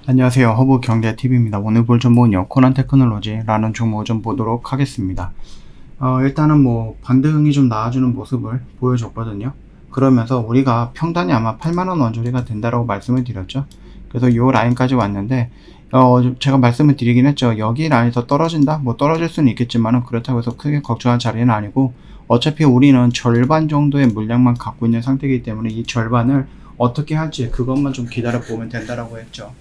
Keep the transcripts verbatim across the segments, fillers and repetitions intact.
안녕하세요. 허브경제티비입니다. 오늘 볼 종목은 코난 테크놀로지라는 종목을 좀 보도록 하겠습니다. 어, 일단은 뭐 반등이 좀 나와주는 모습을 보여줬거든요. 그러면서 우리가 평단이 아마 팔만원 언저리가 된다라고 말씀을 드렸죠. 그래서 이 라인까지 왔는데 어, 제가 말씀을 드리긴 했죠. 여기 라인에서 떨어진다? 뭐 떨어질 수는 있겠지만 그렇다고 해서 크게 걱정할 자리는 아니고, 어차피 우리는 절반 정도의 물량만 갖고 있는 상태이기 때문에 이 절반을 어떻게 할지 그것만 좀 기다려 보면 된다라고 했죠.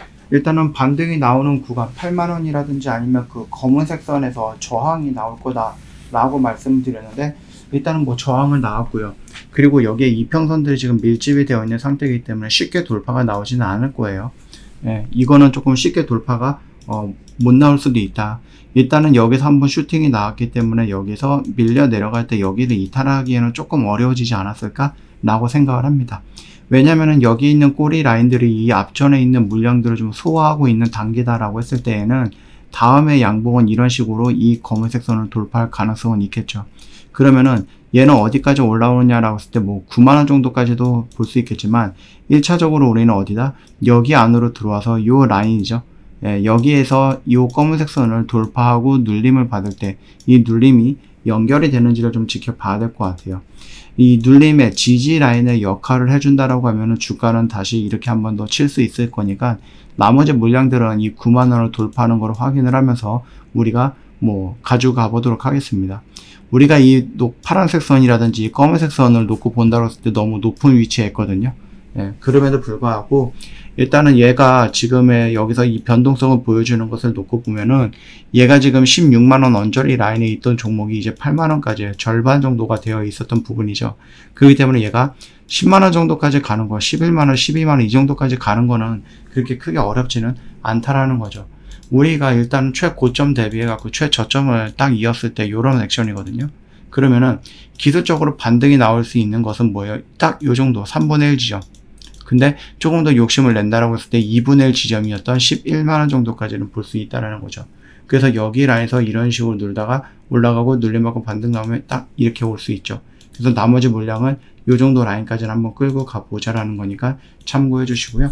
일단은 반등이 나오는 구간 팔만원이라든지 아니면 그 검은색 선에서 저항이 나올 거다 라고 말씀드렸는데, 일단은 뭐 저항을 나왔고요. 그리고 여기에 이평선들이 지금 밀집이 되어 있는 상태이기 때문에 쉽게 돌파가 나오지는 않을 거예요. 예, 이거는 조금 쉽게 돌파가 어, 못 나올 수도 있다. 일단은 여기서 한번 슈팅이 나왔기 때문에 여기서 밀려 내려갈 때 여기를 이탈하기에는 조금 어려워지지 않았을까 라고 생각을 합니다. 왜냐면은 여기 있는 꼬리 라인들이 이 앞전에 있는 물량들을 좀 소화하고 있는 단계다라고 했을 때에는 다음에 양봉은 이런 식으로 이 검은색 선을 돌파할 가능성은 있겠죠. 그러면은 얘는 어디까지 올라오느냐라고 했을 때 뭐 구만원 정도까지도 볼 수 있겠지만, 일 차적으로 우리는 어디다? 여기 안으로 들어와서 요 라인이죠. 예, 여기에서 이 검은색 선을 돌파하고 눌림을 받을 때 이 눌림이 연결이 되는지를 좀 지켜봐야 될 것 같아요. 이 눌림의 지지 라인의 역할을 해준다라고 하면은 주가는 다시 이렇게 한 번 더 칠 수 있을 거니까, 나머지 물량들은 이 구만원을 돌파하는 걸 확인을 하면서 우리가 뭐 가져가 보도록 하겠습니다. 우리가 이 파란색 선이라든지 검은색 선을 놓고 본다고 했을 때 너무 높은 위치에 있거든요. 예, 그럼에도 불구하고 일단은 얘가 지금의 여기서 이 변동성을 보여주는 것을 놓고 보면은, 얘가 지금 십육만원 언저리 라인에 있던 종목이 이제 팔만원까지 절반 정도가 되어 있었던 부분이죠. 그렇기 때문에 얘가 십만원 정도까지 가는 거, 십일만원, 십이만원 이 정도까지 가는 거는 그렇게 크게 어렵지는 않다라는 거죠. 우리가 일단 최고점 대비해 갖고 최저점을 딱 이었을 때 요런 액션이거든요. 그러면은 기술적으로 반등이 나올 수 있는 것은 뭐예요? 딱 요 정도 삼분의 일 지점. 근데 조금 더 욕심을 낸다라고 했을 때 이분의 일 지점이었던 십일만원 정도까지는 볼 수 있다라는 거죠. 그래서 여기 라인에서 이런 식으로 눌다가 올라가고 눌림받고 반등 나오면 딱 이렇게 올 수 있죠. 그래서 나머지 물량은 요 정도 라인까지는 한번 끌고 가보자라는 거니까 참고해 주시고요.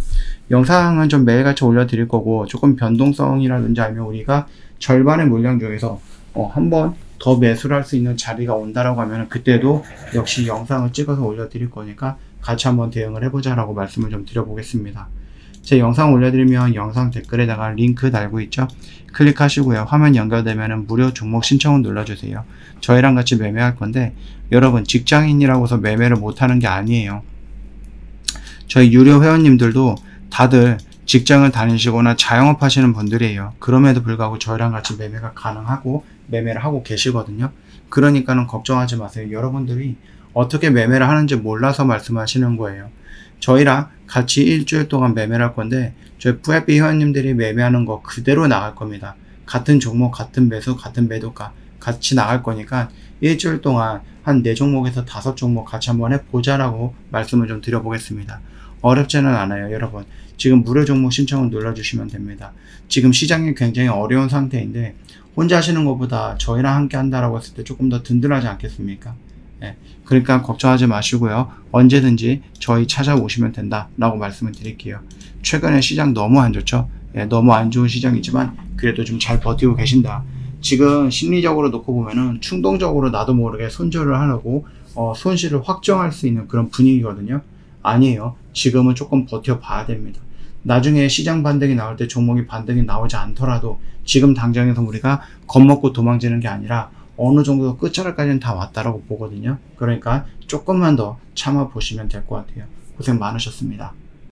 영상은 좀 매일같이 올려드릴 거고, 조금 변동성이라든지 아니면 우리가 절반의 물량 중에서 어, 한번 더 매수를 할 수 있는 자리가 온다라고 하면 그때도 역시 영상을 찍어서 올려드릴 거니까 같이 한번 대응을 해보자라고 말씀을 좀 드려보겠습니다. 제 영상 올려드리면 영상 댓글에다가 링크 달고 있죠. 클릭하시고요. 화면 연결되면 무료 종목 신청을 눌러주세요. 저희랑 같이 매매할 건데, 여러분 직장인이라고 해서 매매를 못하는 게 아니에요. 저희 유료 회원님들도 다들 직장을 다니시거나 자영업 하시는 분들이에요. 그럼에도 불구하고 저희랑 같이 매매가 가능하고 매매를 하고 계시거든요. 그러니까는 걱정하지 마세요. 여러분들이 어떻게 매매를 하는지 몰라서 말씀하시는 거예요. 저희랑 같이 일주일 동안 매매를 할 건데, 저희 브이아이피 회원님들이 매매하는 거 그대로 나갈 겁니다. 같은 종목, 같은 매수, 같은 매도가 같이 나갈 거니까 일주일 동안 한 네 종목에서 다섯 종목 같이 한번 해보자라고 말씀을 좀 드려보겠습니다. 어렵지는 않아요. 여러분 지금 무료 종목 신청을 눌러주시면 됩니다. 지금 시장이 굉장히 어려운 상태인데 혼자 하시는 것보다 저희랑 함께 한다라고 했을 때 조금 더 든든하지 않겠습니까? 예, 그러니까 걱정하지 마시고요. 언제든지 저희 찾아오시면 된다 라고 말씀을 드릴게요. 최근에 시장 너무 안 좋죠. 예, 너무 안 좋은 시장이지만 그래도 좀 잘 버티고 계신다. 지금 심리적으로 놓고 보면은 충동적으로 나도 모르게 손절을 하려고 어, 손실을 확정할 수 있는 그런 분위기거든요. 아니에요. 지금은 조금 버텨봐야 됩니다. 나중에 시장 반등이 나올 때 종목이 반등이 나오지 않더라도 지금 당장에서 우리가 겁먹고 도망치는 게 아니라 어느 정도 끝자락까지는 다 왔다라고 보거든요. 그러니까 조금만 더 참아 보시면 될 것 같아요. 고생 많으셨습니다.